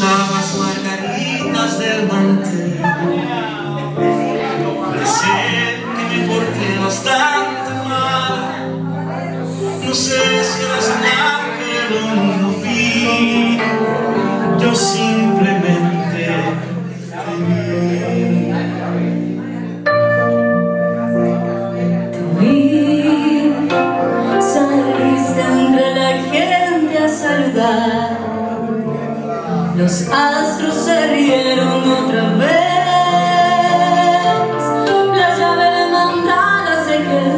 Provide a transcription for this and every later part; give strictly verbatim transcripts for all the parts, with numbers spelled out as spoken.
cortabas margaritas del mantel. Puede ser que me porté bastante mal. No sé si era señal que no vi. Yo simplemente te vi. Te vi, saliste entre la gente a saludar. Los astros se rieron otra vez. La llave de mandala se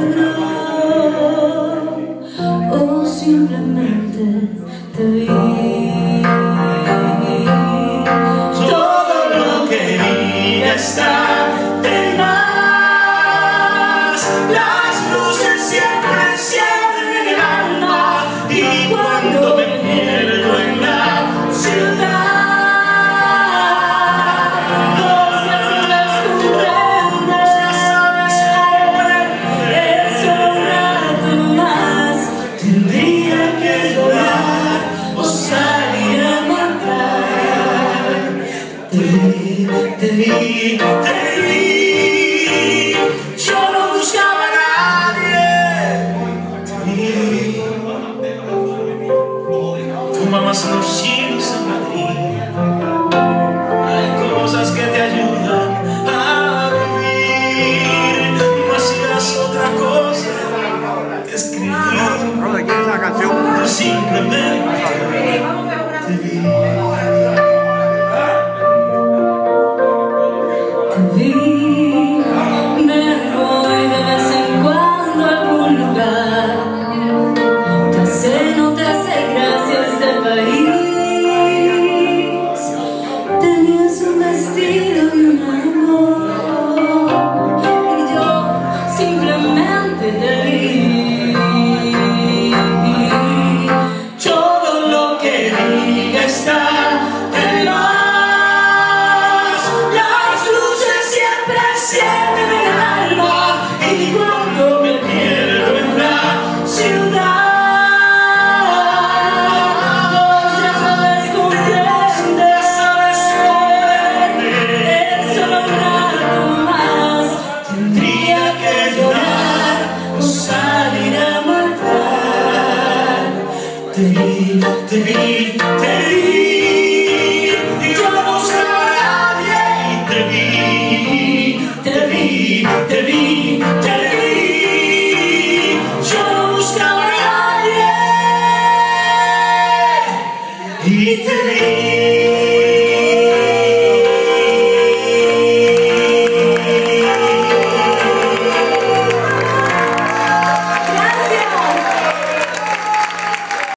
quebró. O simplemente te vi. Todo lo que quería estar de más. Las luces siempre encienden en el alma. Y cuando me pierdo en la ciudad, te vi, te vi, yo no buscaba a nadie. Te vi, fumabas en los chinos en Madrid. Hay cosas que te ayudan a vivir. No hacías otra cosa que escribir. Yo simplemente te vi. Te vi, me voy de vez en cuando a algún lugar. Ya sé, no te hace gracia este país. Tenías un destino.